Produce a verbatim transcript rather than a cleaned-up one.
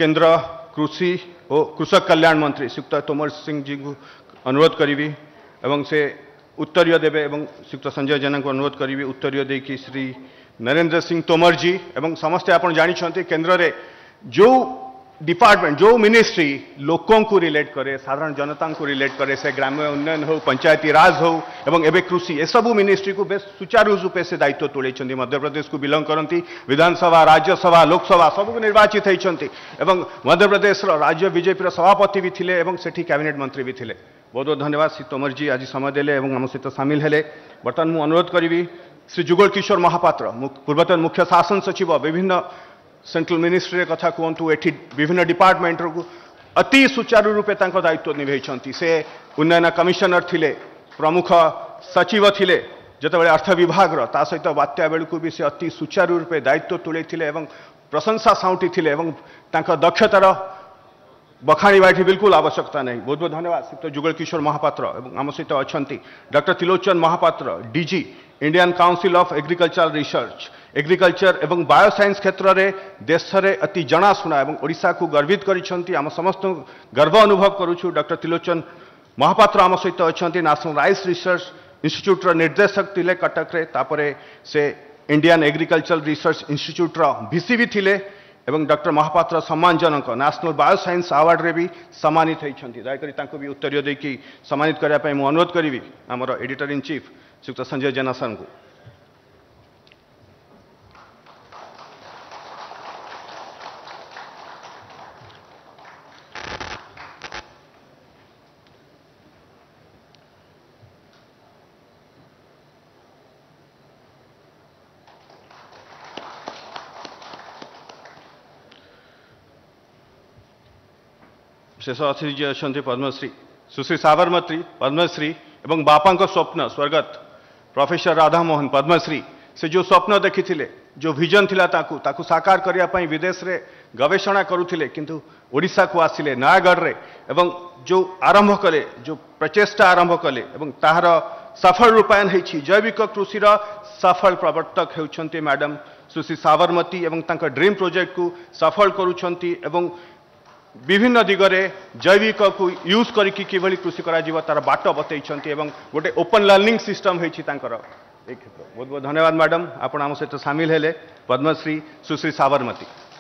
केंद्र कृषि और कृषक कल्याण मंत्री श्रीयुक्त तोमर सिंह जी को अनुरोध करी एवं से उत्तरीय देवे एवं श्रीयुक्त संजय जेना को अनुरोध करी उत्तरीय देकी श्री नरेंद्र सिंह तोमर जी एवं समस्ते आपण जानी केंद्र रे जो डिपार्टमेंट जो मिनिस्ट्री लोकों को रिलेट करे साधारण जनता को रिलेट करे से ग्राम्य उन्नयन हो पंचायती राज हो एवं एवं कृषि ए सबू मिनिस्ट्री को बेस सुचारू रूपे से दायित्व तोड़े मध्य प्रदेश को बिलंग करती विधानसभा राज्यसभा लोकसभा सबको निर्वाचित होती एवं मध्य प्रदेश राज्य बीजेपी सभापति भी थिले एवं सेठी कैबिनेट मंत्री भी थिले। बहुत बहुत धन्यवाद श्री तोमर जी आज समय देले एवं आम सहित सामिल हेले। बर्तमान मु अनुरोध करी श्री जुगल किशोर महापात्र पूर्वतन मुख्य शासन सचिव विभिन्न सेंट्रल मिनिस्ट्री कथा कहतु एठी विभिन्न डिपार्टमेंट को अति सुचारू रूपे दायित्व निभे से उन्नयन कमिशनर थिले प्रमुख सचिव थिले जितेबाला अर्थ विभाग ता सहित बात्या बेलू भी से अति सुचारू रूपे दायित्व तुले एवं प्रशंसा साउटी थिले एवं तांका दक्षतार बखाणीबा एठी बिल्कुल आवश्यकता नहीं। बहुत बहुत धन्यवाद श्री जुगल किशोर महापात्र एवं आम सहित अच्छा doctor Trilochan Mohapatra DG Indian Council of Agriculture Research agriculture एवं बायोसाइंस क्षेत्र में देश में अति जनाशुना एवं ओडिशा को गर्वित करिसेंती आम समस्त गर्व अनुभव करुछु। डॉक्टर त्रिलोचन महापात्र आम सहित अच्छा नेशनल राइस रिसर्च इंस्टीट्यूट निर्देशक थिले कटक रे तापरे से इंडियन एग्रीकल्चर रिसर्च इंस्टीट्यूट भिसी भी थिले एवं डॉक्टर महापात्र सम्मानजनक नेशनल बायोसाइंस अवार्ड रे भी सम्मानित होती दयाकोरी तांको भी उत्तरीय देकी सम्मानित करने मुझे अनुरोध करी आमर editor in chief Shriyukta Sanjay Jena sir को। शेष अतिथि जी अच्छा पद्मश्री सुश्री साबरमती पद्मश्री एवं बापा स्वप्न स्वर्गत प्रोफेसर राधामोहन पद्मश्री से जो स्वप्न देखी थे जो विजन थिला ताकू ताकू साकार करने विदेश रे गवेषणा करुले किंतु ओडिशा को आसिले नयागढ़ रे एवं जो आरंभ कले जो प्रचेष्टा आरंभ कले एवं ताहार सफल रूपायन होती जैविक कृषिर सफल प्रवर्तक होती मैडम सुश्री साबरमती एवं तांका ड्रीम प्रोजेक्ट को सफल करुछंती एवं विभिन्न दिगरे जैविक को यूज करके किभली कृषि करा जीव तार बाट बतैछंती एवं गोटे ओपन लर्निंग सिस्टम होइछि तांकर एक क्षेत्र। बहुत बहुत धन्यवाद मैडम आपण आम सहित सामिल हेले। पद्मश्री सुश्री साबरमती।